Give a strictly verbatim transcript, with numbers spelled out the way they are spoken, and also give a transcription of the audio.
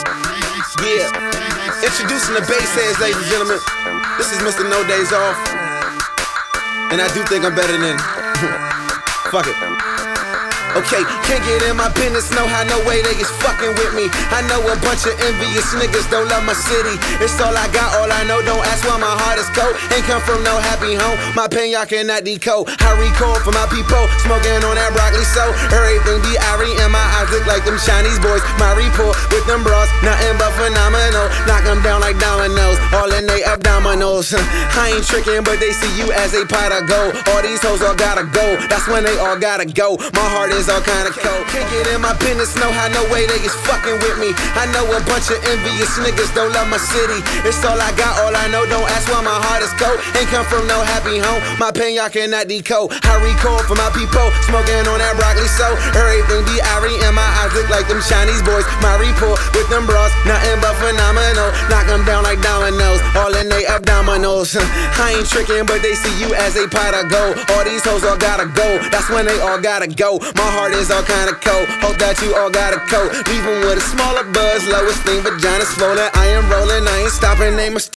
Yeah, introducing the bass heads, ladies and gentlemen. This is Mister No Days Off, and I do think I'm better than fuck it. Okay, can't get in my business, no how, no way they is fucking with me. I know a bunch of envious niggas don't love my city. It's all I got, all I know, don't ask why my heart is cold. Ain't come from no happy home, my pain y'all cannot decode. I record for my people, smoking on that broccoli so everything be irie and my eyes look like them Chinese boys. My report with them bras, nothing but phenomenal. Knock them down like dominoes, all in they abdominals. I ain't tricking, but they see you as a pot of gold. All these hoes all gotta go, that's when they all gotta go. My heart is all kind of cold. Can't get in my business, no how, no way they is fucking with me. I know a bunch of envious niggas don't love my city. It's all I got, all I know, don't ask why my heart is cold. Ain't come from no happy home, my pain y'all cannot decode. I record for my people, smoking on that broccoli so everything be irie and my eyes look like them Chinese boys. My report with them bras, nothing but phenomenal. Knock them down like dominoes, all in they abdominals. I ain't tricking, but they see you as a pot of gold. All these hoes all gotta go, that's when they all gotta go. My heart is all kind of cold, hope that you all got a coat. Leave 'em with a smaller buzz, low esteem, vagina swollen. I am rolling, I ain't stopping, name a